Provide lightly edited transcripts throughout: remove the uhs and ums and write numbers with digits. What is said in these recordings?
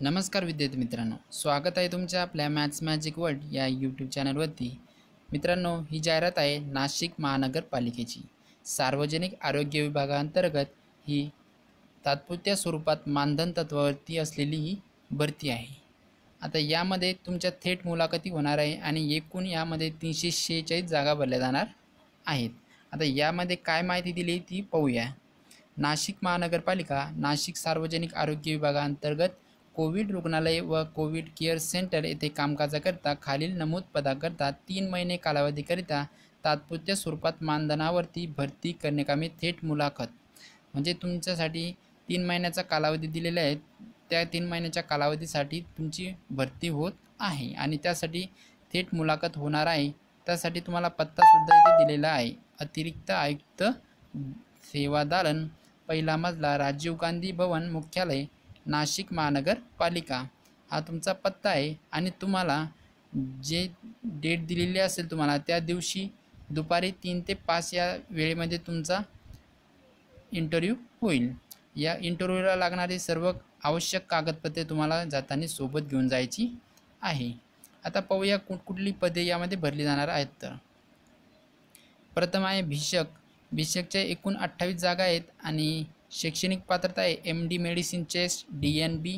नमस्कार विद्यार्थी मित्रांनो, स्वागत आहे तुमच्या आपल्या मॅथ्स मॅजिक वर्ल्ड या यूट्यूब चॅनलवरती। मित्रांनो, ही जाहिरात आहे नाशिक महानगरपालिकेची। सार्वजनिक आरोग्य विभागाअंतर्गत ही तात्पुरत्या स्वरूपात मानधन तत्वावरती असलेली ही भरती आहे। आता यामध्ये तुमच्या थेट मुलाखती होणार आहे आणि एकूण यामध्ये 346 जागा भरल्या जाणार आहेत। आता यामध्ये काय माहिती दिली ती पाहूया। नाशिक महानगरपालिका नाशिक सार्वजनिक आरोग्य विभागाअंतर्गत कोविड रुग्णालय व कोविड केअर सेंटर येथे कामकाजाकरता खालील नमूद पदाकरता 3 महिने कालावधीकरिता तात्पुरत्या स्वरूपात मानधनावरती भरती करण्याकामी थेट मुलाखत, म्हणजे तुमच्यासाठी 3 महिन्याचा कालावधी दिलेला आहे। त्या 3 महिन्याच्या कालावधीसाठी तुमची भरती होत आहे आणि त्यासाठी थेट मुलाखत होणार आहे। त्यासाठी तुम्हाला पत्तासुद्धा इथे दिलेला आहे। अतिरिक्त आयुक्त सेवा दालन, पहिला मजला, राजीव गांधी भवन मुख्यालय, नाशिक महानगरपालिका हा तुमचा पत्ता आहे। आणि तुम्हाला जे डेट दिलेली असेल तुम्हाला त्या दिवशी दुपारी 3 ते 5 या वेळेमध्ये तुमचा इंटरव्ह्यू होईल। या इंटरव्ह्यूला लागणारी सर्व आवश्यक कागदपत्रे तुम्हाला जाताना सोबत घेऊन जायची आहे। आता पाहूया कुठली पदे यामध्ये भरली जाणार आहेत। तर प्रथम आहे भिषक। भिषकच्या एकूण 28 जागा आहेत आणि शैक्षणिक पात्रता आहे MD medicine chest DNB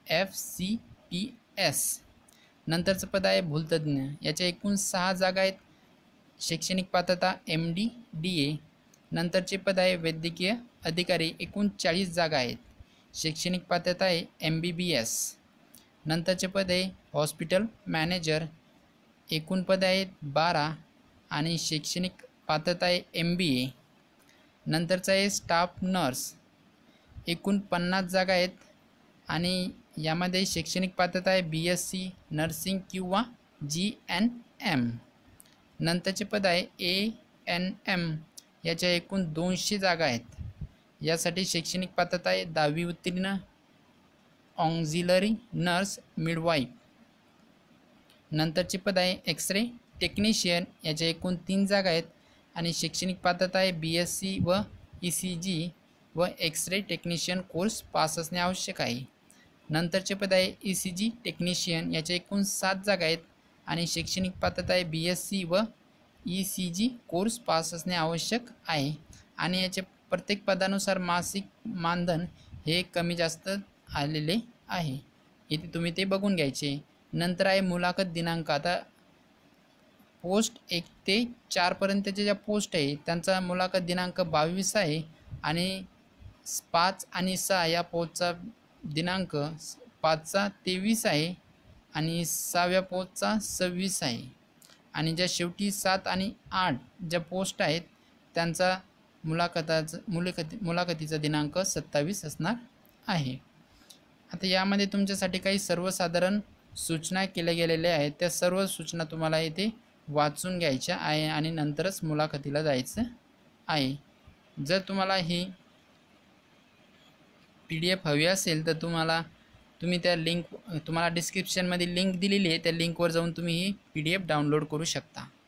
FCPS। नंतरचं पद आहे भूलतज्ञ, याच्या एकूण 6 जागा आहेत। शैक्षणिक पात्रता MD DA। नंतरचे पद आहे वैद्यकीय अधिकारी, एकूण 40 जागा आहेत। शैक्षणिक पात्रता आहे MBBS। नंतरचे पद आहे हॉस्पिटल मॅनेजर, एकूण पद आहेत 12 आणि शैक्षणिक पात्रता आहे MBA। नंतरचा आहे स्टाफ नर्स, एकूण 50 जागा आहेत आणि यामध्ये शैक्षणिक पात्रता आहे BSc नर्सिंग किंवा GNM। नंतरचे पद आहे ANM, याच्या एकूण 200 जागा आहेत। यासाठी शैक्षणिक पात्रता आहे 10वी उत्तीर्ण, ऑक्झिलरी नर्स मिडवाईफ। नंतरचे पद आहे एक्सरे टेक्निशियन, याच्या एकूण 3 जागा आहेत आणि शैक्षणिक पात्रता आहे BSc व ECG व एक्सरे टेक्निशियन कोर्स पास असणे आवश्यक आहे। नंतरचे पद आहे ECG टेक्निशियन, याच्या एकूण 7 जागा आहेत आणि शैक्षणिक पात्रता आहे BSc व ECG कोर्स पास असणे आवश्यक आहे। आणि याचे प्रत्येक पदानुसार मासिक मानधन हे कमी जास्त आलेले आहे, इथे तुम्ही ते बघून घ्यायचे। नंतर आहे मुलाखत दिनांक। आता पोस्ट 1 ते 4 पर्यंतच्या ज्या पोस्ट आहे त्यांचा मुलाखत दिनांक 22 आहे आणि 5 आणि 6 या पोस्टचा दिनांक 5चा 23 आहे आणि 6व्या पोस्टचा 26 आहे। आणि ज्या शेवटी 7 आणि 8 ज्या पोस्ट आहेत त्यांचा मुलाखतीचा दिनांक 27 असणार आहे। आता यामध्ये तुमच्यासाठी काही सर्वसाधारण सूचना केल्या गेलेल्या आहेत, त्या सर्व सूचना तुम्हाला इथे वाचून घ्यायच्या आहे आणि नंतरच मुलाखतीला जायचं आहे। जर तुम्हाला ही PDF हवी असेल तर तुम्ही त्या लिंक, तुम्हाला डिस्क्रिप्शनमध्ये लिंक दिलेली आहे, त्या लिंकवर जाऊन तुम्ही ही PDF डाउनलोड करू शकता।